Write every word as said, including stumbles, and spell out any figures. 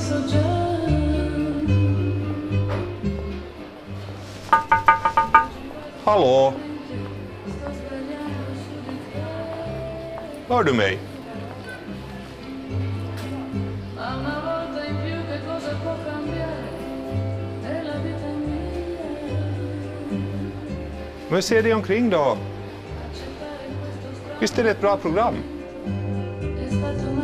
Hallå? Hör du mig? Men se dig omkring då. Visst är det ett bra program?